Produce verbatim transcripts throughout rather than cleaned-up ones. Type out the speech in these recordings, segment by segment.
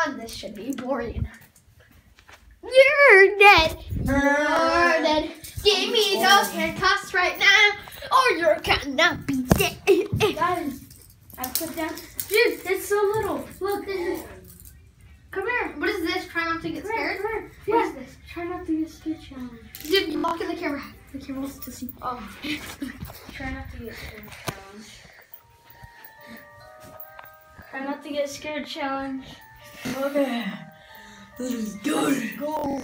on, this should be boring. You're dead. You're dead. Give me those handcuffs right now, or you cannot be dead. Guys, I put down. Dude, it's so little. Look, this is. Come here. What is this? Try not to get Come scared? here, come here. What Yeah. is this? Try not to get scared challenge. Dude, look at the camera. The camera wants to see. Oh. Try not to get scared challenge. Try not to get scared challenge. Okay. Let's do it. Go.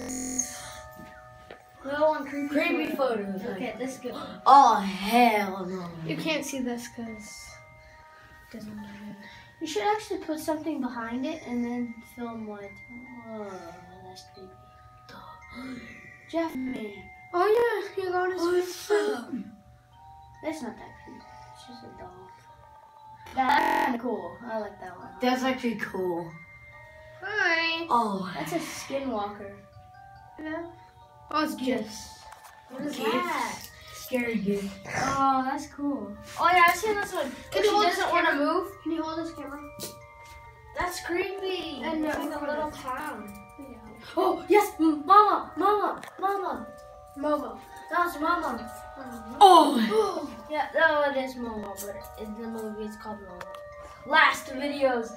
Go on creepy, Creepy photo. photos. Okay, let's go. Oh, hell no. You can't see this because it doesn't look good. You should actually put something behind it and then film what. Oh, that's creepy. Jeff, man. Oh yeah, you're going to What's up? That's not that creepy. It's just a doll. That's kind of cool. I like that one. That's actually cool. Hi. Oh, That's a skinwalker. Yeah. Oh, it's Yes. Jess. What is Kids. that? scary gift. Oh, that's cool. Oh yeah, I've seen this one. Can She you hold this doesn't want to camera? move. Can you hold this camera? That's creepy. And It's no, like a for little this. clown. Yeah. Oh yes, mama, mama, mama. Momo. That was mama. Oh! Yeah, no, it is Momo, but in the movie it's called Momo. Last videos.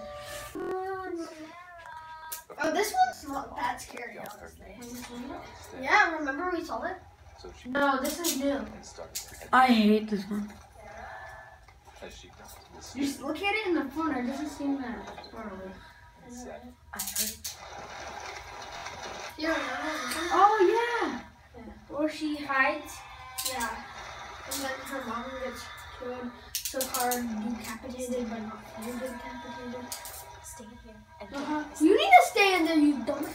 Oh, this one's not that scary, honestly. Yeah, remember we saw it? No, this is new. I hate this one. Just look at it in the corner. It doesn't seem that far away. I heard. You don't remember? Oh yeah. Or she hides. Yeah. And then her mom gets killed so hard, decapitated, but not fully decapitated. Stay here. Uh-huh. You need to stay in there, you dumb.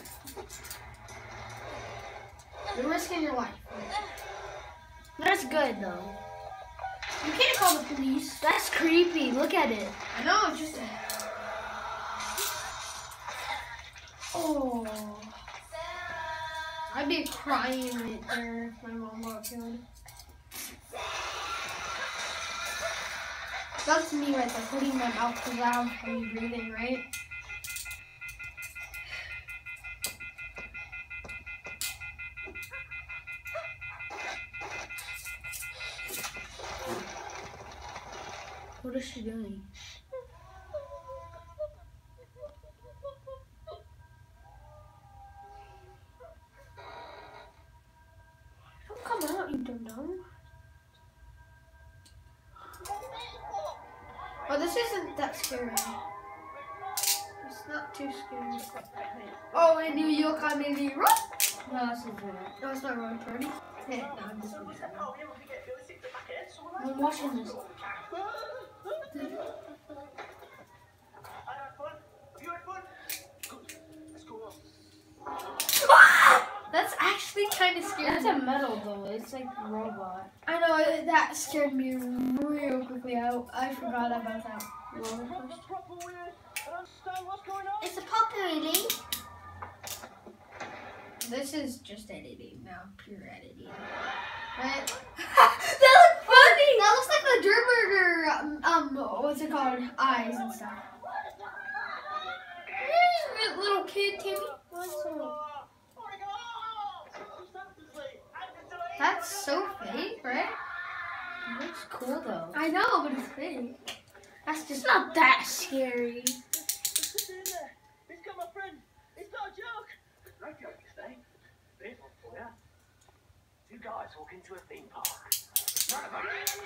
You're risking your life. That's good though. You can't call the police. That's creepy. Look at it. I know, it's just a... Oh. I'd be crying right there if my mom got killed. That's me right there, putting my mouth around heavy breathing, right? What is she doing? Don't come out, you dum dum. Oh, this isn't that scary. It's not too scary. Oh, and you you come in the run. No, this is good. No, it's not wrong, Party. Hey, no, I'm just I'm watching this. That's actually kind of scary. That's a metal though. It's like a robot. I know, it- that scared me real quickly. I, I forgot about that roller coaster. It's a puppy lady. This is just editing now, pure editing. Right? That looks funny. That looks like the Durburger, um, um, what's it called? Eyes and stuff. Here's a little kid, Timmy. What's up? That's so fake, right? It looks cool though. I know, but it's fake. That's just It's not that scary. He's got my friend. It's not a joke. No joke, you say. Here's one for you. Two guys walk into a theme park. None of them.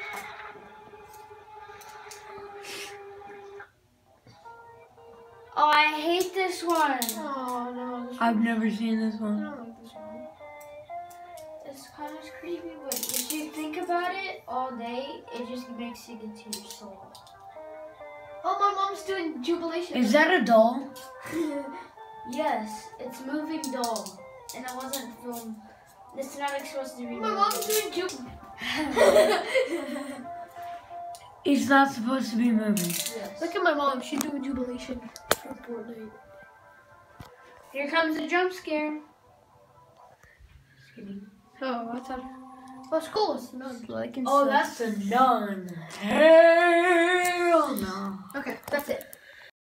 Oh, I hate this one. Oh no. This I've never seen this I one. don't like this one. It's kind of creepy, but if you think about it all day, it just makes you get to your soul. Oh, my mom's doing jubilation. Is that a doll? Yes, it's a moving doll, and it wasn't filmed. It's not supposed to be. My mom's doing jubilation. It's not supposed to be moving. Yes. Look at my mom. She's doing jubilation for Fortnite. Here comes a jump scare. Oh, I thought. Well, it's cool. It's not like Oh, that's a nun. Hell no.